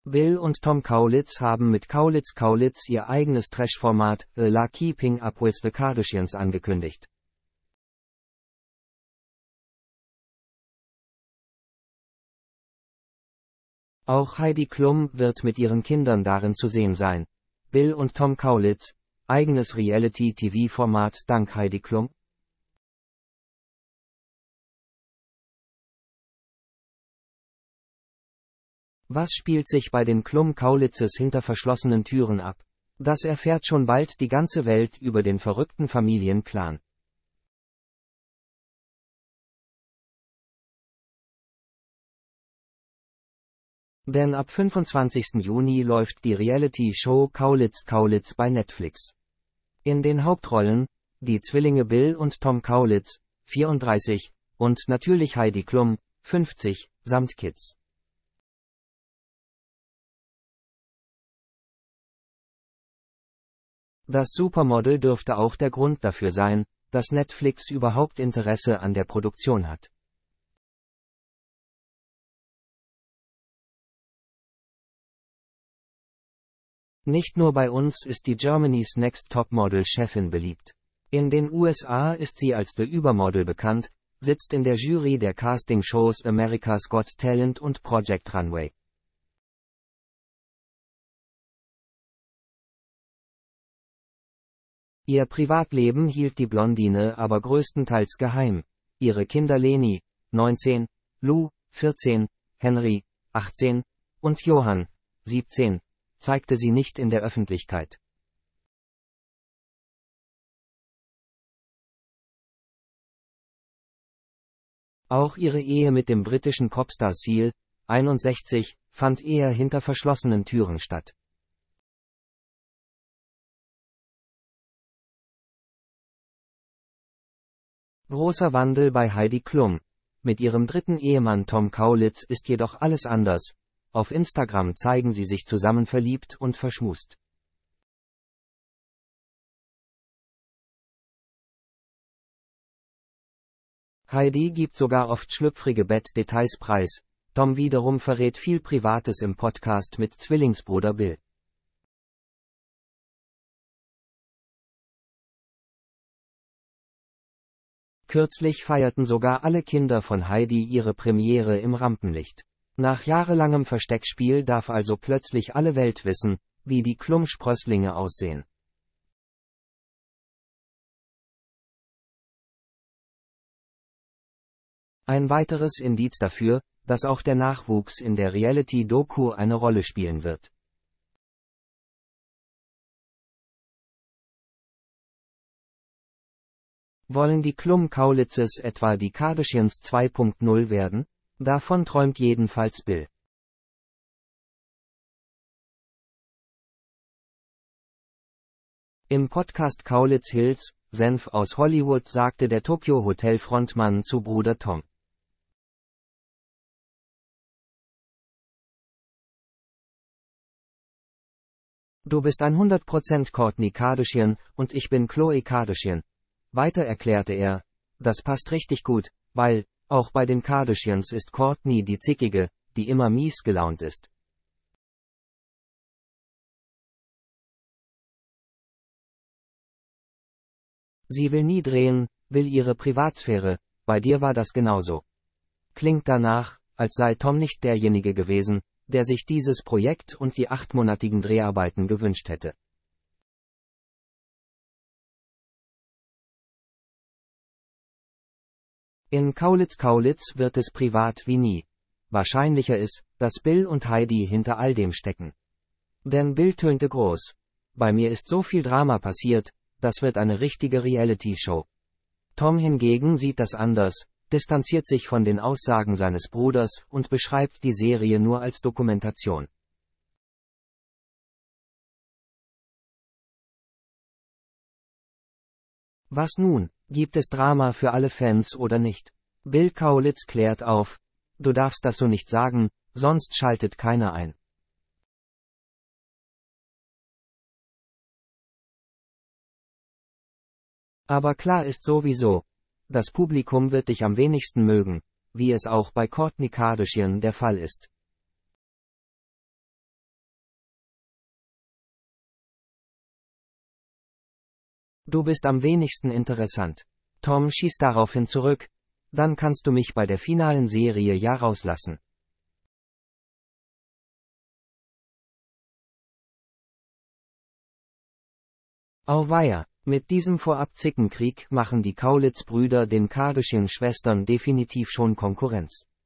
Bill und Tom Kaulitz haben mit Kaulitz Kaulitz ihr eigenes Trash-Format La Keeping Up with the Kardashians angekündigt. Auch Heidi Klum wird mit ihren Kindern darin zu sehen sein. Bill und Tom Kaulitz, eigenes Reality-TV-Format dank Heidi Klum. Was spielt sich bei den Klum-Kaulitzes hinter verschlossenen Türen ab? Das erfährt schon bald die ganze Welt über den verrückten Familienclan. Denn ab 25. Juni läuft die Reality-Show Kaulitz Kaulitz bei Netflix. In den Hauptrollen, die Zwillinge Bill und Tom Kaulitz, 34, und natürlich Heidi Klum, 50, samt Kids. Das Supermodel dürfte auch der Grund dafür sein, dass Netflix überhaupt Interesse an der Produktion hat. Nicht nur bei uns ist die Germany's Next Topmodel-Chefin beliebt. In den USA ist sie als The Übermodel bekannt, sitzt in der Jury der Casting-Shows America's Got Talent und Project Runway. Ihr Privatleben hielt die Blondine aber größtenteils geheim. Ihre Kinder Leni, 19, Lou, 14, Henry, 18, und Johann, 17, zeigte sie nicht in der Öffentlichkeit. Auch ihre Ehe mit dem britischen Popstar Seal, 61, fand eher hinter verschlossenen Türen statt. Großer Wandel bei Heidi Klum. Mit ihrem dritten Ehemann Tom Kaulitz ist jedoch alles anders. Auf Instagram zeigen sie sich zusammen verliebt und verschmust. Heidi gibt sogar oft schlüpfrige Bettdetails preis, Tom wiederum verrät viel Privates im Podcast mit Zwillingsbruder Bill. Kürzlich feierten sogar alle Kinder von Heidi ihre Premiere im Rampenlicht. Nach jahrelangem Versteckspiel darf also plötzlich alle Welt wissen, wie die Klum-Sprösslinge aussehen. Ein weiteres Indiz dafür, dass auch der Nachwuchs in der Reality-Doku eine Rolle spielen wird. Wollen die Klum-Kaulitzes etwa die Kardashians 2.0 werden? Davon träumt jedenfalls Bill. Im Podcast Kaulitz Hills, Senf aus Hollywood sagte der Tokyo Hotel Frontmann zu Bruder Tom. Du bist 100% Kourtney Kardashian und ich bin Khloe Kardashian. Weiter erklärte er, das passt richtig gut, weil, auch bei den Kardashians ist Kourtney die Zickige, die immer mies gelaunt ist. Sie will nie drehen, will ihre Privatsphäre, bei dir war das genauso. Klingt danach, als sei Tom nicht derjenige gewesen, der sich dieses Projekt und die 8-monatigen Dreharbeiten gewünscht hätte. In Kaulitz Kaulitz wird es privat wie nie. Wahrscheinlicher ist, dass Bill und Heidi hinter all dem stecken. Denn Bill tönte groß. Bei mir ist so viel Drama passiert, das wird eine richtige Reality-Show. Tom hingegen sieht das anders, distanziert sich von den Aussagen seines Bruders und beschreibt die Serie nur als Dokumentation. Was nun? Gibt es Drama für alle Fans oder nicht? Bill Kaulitz klärt auf, du darfst das so nicht sagen, sonst schaltet keiner ein. Aber klar ist sowieso, das Publikum wird dich am wenigsten mögen, wie es auch bei Kourtney Kardashian der Fall ist. Du bist am wenigsten interessant. Tom schießt daraufhin zurück. Dann kannst du mich bei der finalen Serie ja rauslassen. Auweia, mit diesem Vorab-Zickenkrieg machen die Kaulitz-Brüder den Kardashian-Schwestern definitiv schon Konkurrenz.